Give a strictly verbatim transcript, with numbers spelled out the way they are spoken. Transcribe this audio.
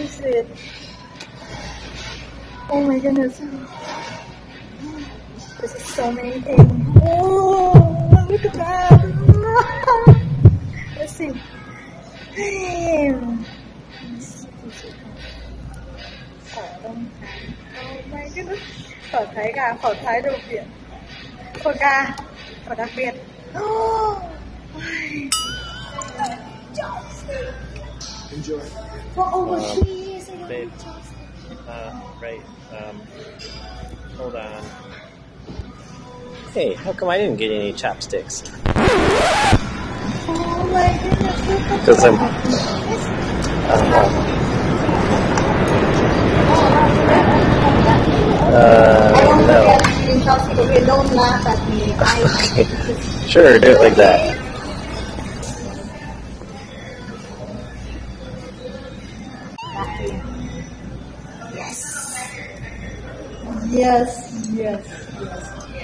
is it? Oh my goodness. This is so many things. Oh, look at that. Let's see. Phở Đông Thái. Oh my goodness. Phở Thái gà, phở Thái đầu Việt. Phở gà, phở đặc biệt. Oh. Enjoy. For overseas, um, babe, uh, right, um, hold on. Hey, how come I didn't get any chopsticks? Oh my goodness. Because I'm... Uh, uh, no. Don't laugh at me. Okay. Sure, do it like that. Yes, yes, yes.